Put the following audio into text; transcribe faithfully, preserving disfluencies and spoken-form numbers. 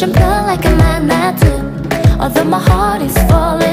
pushing blood like a magnet too. Although my heart is falling